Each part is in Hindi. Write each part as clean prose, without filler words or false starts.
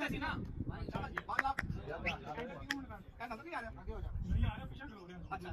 ऐसी ना बाल आप क्या नजर नहीं आ रहा आगे हो जा नहीं आ रहा पीछे खड़ो रहे अच्छा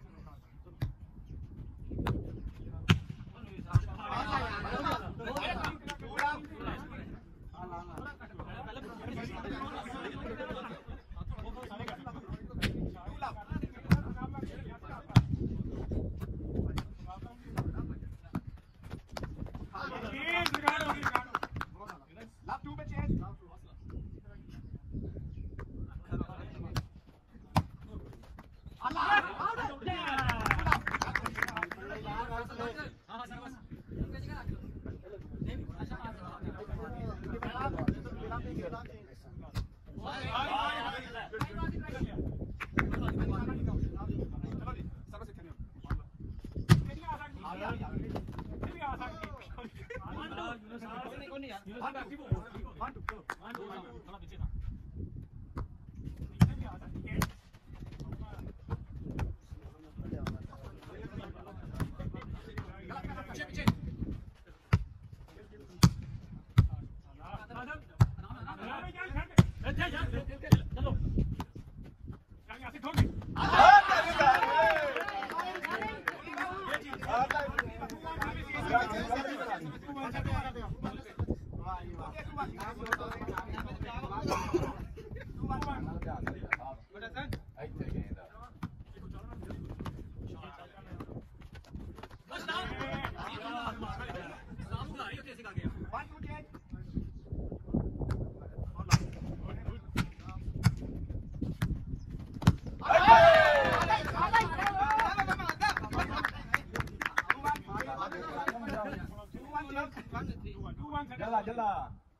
जल्ला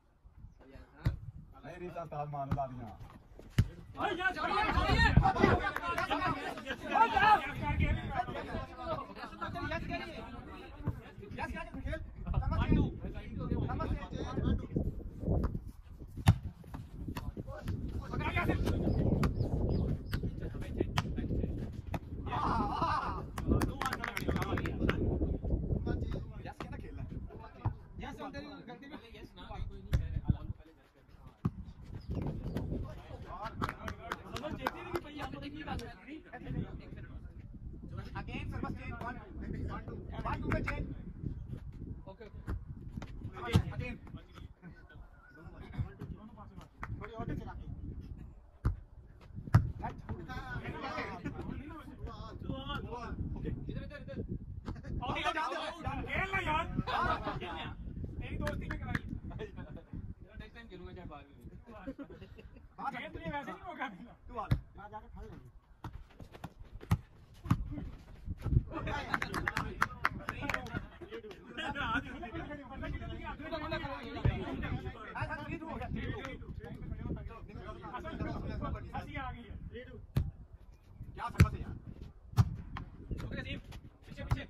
नहीं रीता ताल मान ला दिया Again, service change. 1, 2 पे change. Okay. Again. थोड़ी और चला के. Okay. इधर. खेल ना यार. तेरी दोस्ती में कराई. नेक्स्ट टाइम खेलूंगा चाहे बाहर भी. बात है तुझे वैसे नहीं होगा. तू आ. मैं जाके खा लूंगा. क्या समझ यार पीछे पीछे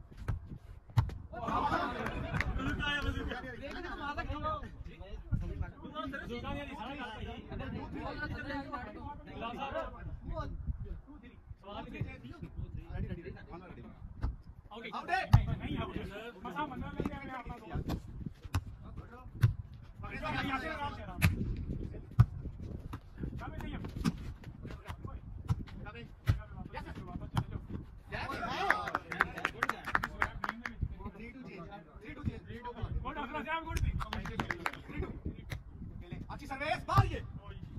अच्छी सर्विस बाहर ये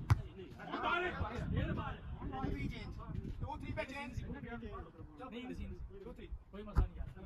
2-3 पे चेंज 2-3 कोई मसला नहीं यार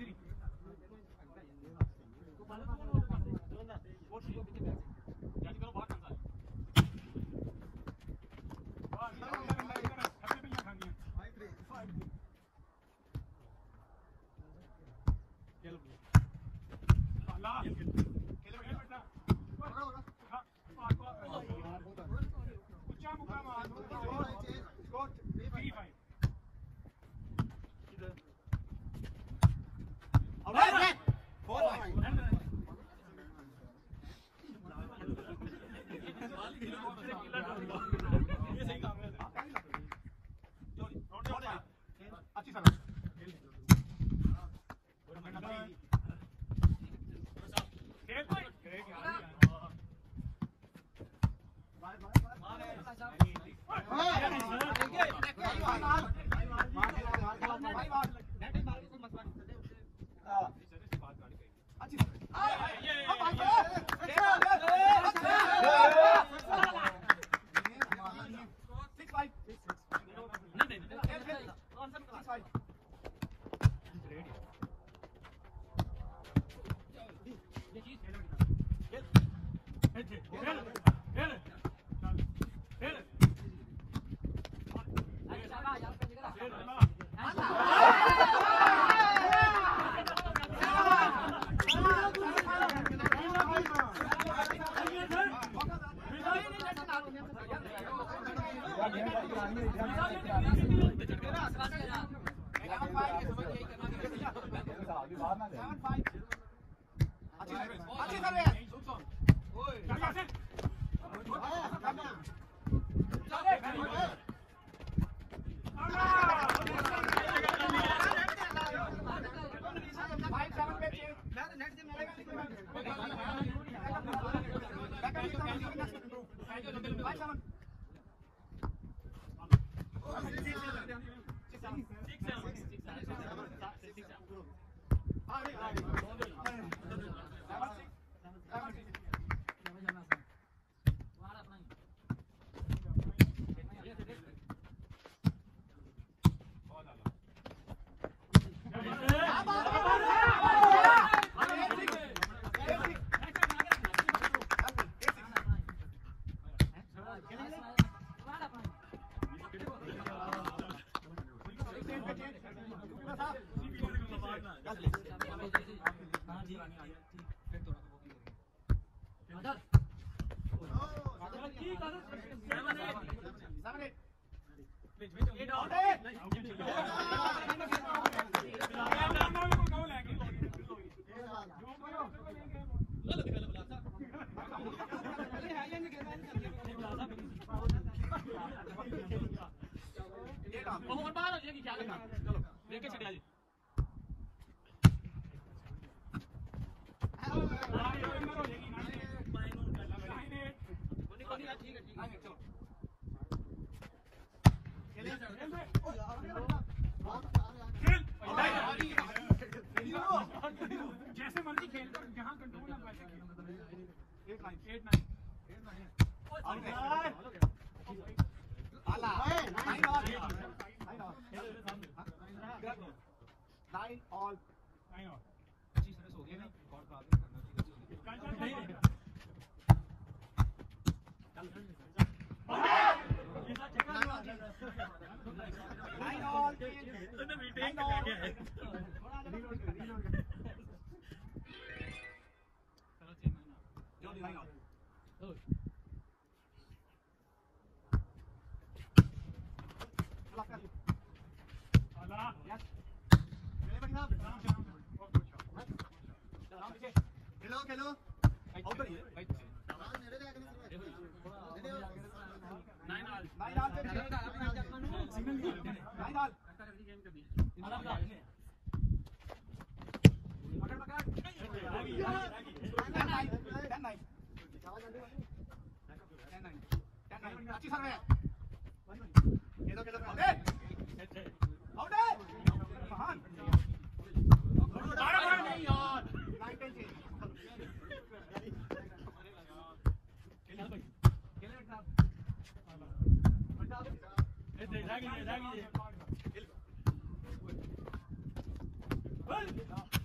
Hey!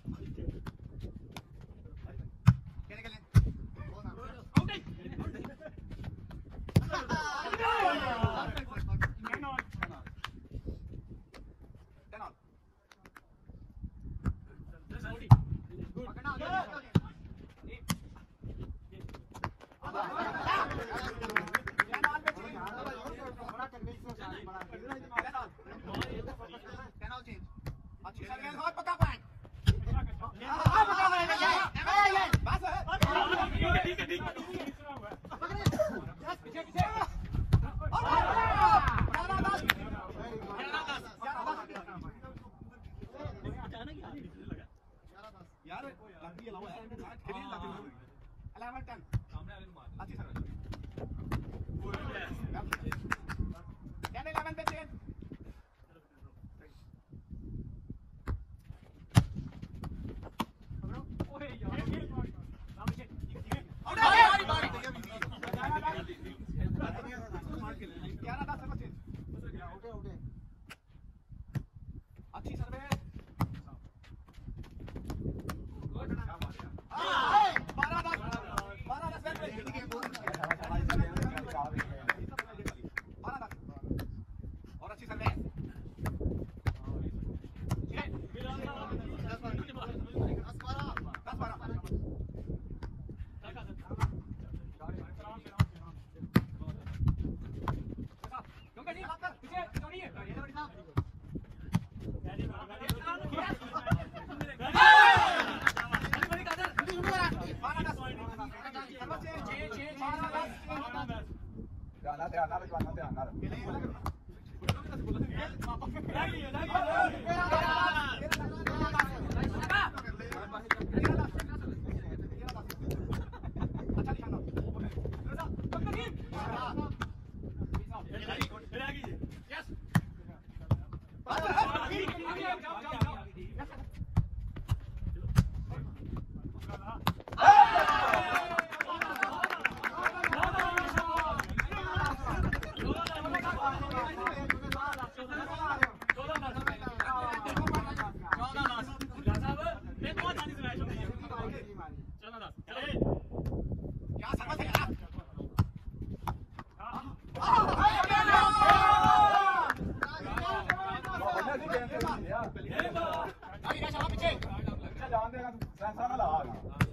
अच्छी सर्विस और पक्का पॉइंट हां पक्का पॉइंट ये बस ठीक है पकड़े पीछे पीछे यार लंबी अलावा है खेली लगी 11 10 सामने वाले को मार अच्छी सर्विस 10 11 पे चेंज ओए यार नाम से आउट बारी 11 10 सर्विस आउट है अच्छी सर्विस और अच्छी सर्विस 山山的啦。